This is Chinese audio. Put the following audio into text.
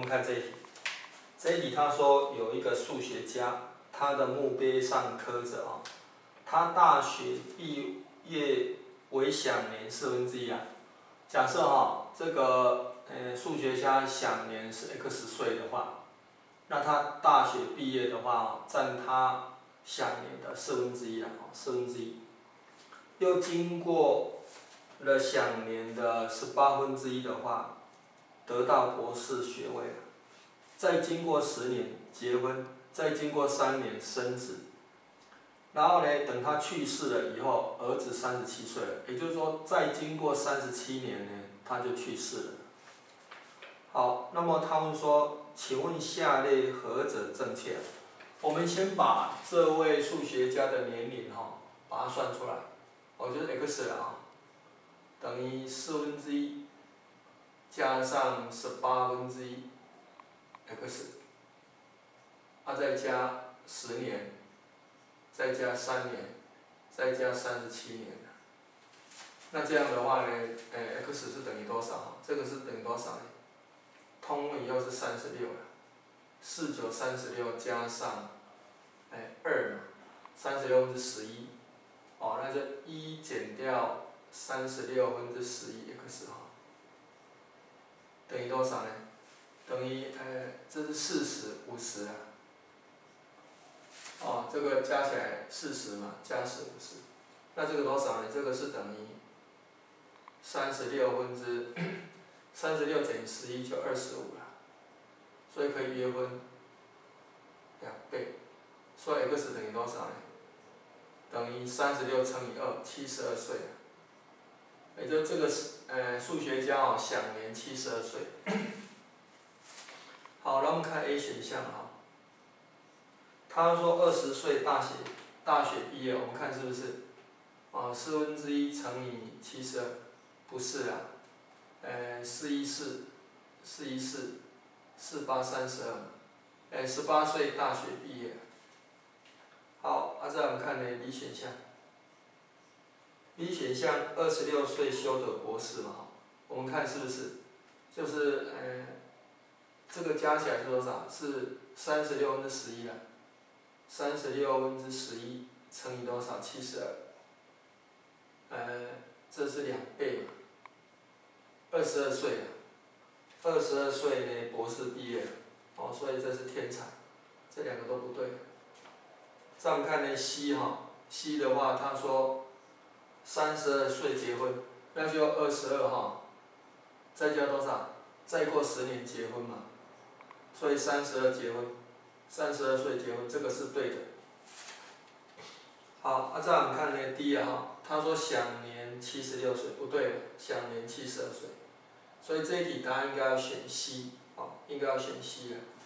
看这一题，这一题他说有一个数学家，他的墓碑上刻着啊，他大学毕业为享年1/4啊。假设这个数学家享年是 X 岁的话，那他大学毕业的话，占他享年的1/4啊，1/4。又经过了享年的1/8的话，得到博士学位了。再经过10年结婚，再经过3年生子，然后呢，等他去世了以后，儿子37岁了，也就是说，再经过37年呢，他就去世了。好，那么他问说，请问下列何者正确？我们先把这位数学家的年龄把它算出来，就是 x 了等于1/4加上1/8x，再加10年，再加3年，再加37年。那这样的话呢，x 是等于多少？这个是等于多少呢？通问以后是36了，4936加上2嘛，36×11，那就1减掉36×11x 等于多少呢？等于这是40、50啊。这个加起来40嘛，加10、50，那这个多少呢？这个是等于36减11就25了，所以可以约分2倍，所以 x 等于多少呢？等于36乘以2，72岁了。也就这个数学家享年72岁。好，那我们看 A 选项他说20岁大学毕业，我们看是不是？1/4乘以72，不是啊，4×4=4×4，4×8=32，18岁大学毕业。好，再我们看呢 B 选项。B 选项26岁修得博士嘛，我们看是不是？就是这个加起来是多少？是36×11啊，36×11乘以多少？72。这是2倍嘛，22岁了，22岁呢博士毕业了，所以这是天才，这2个都不对。再我们看呢 C 的话，他说32岁结婚，那就22再加多少？再过10年结婚嘛，所以32结婚，32岁结婚，这个是对的。好，再我们看呢 D 他说享年76岁，不对了，享年72岁，所以这一题答案应该要选 C，应该要选 C 了。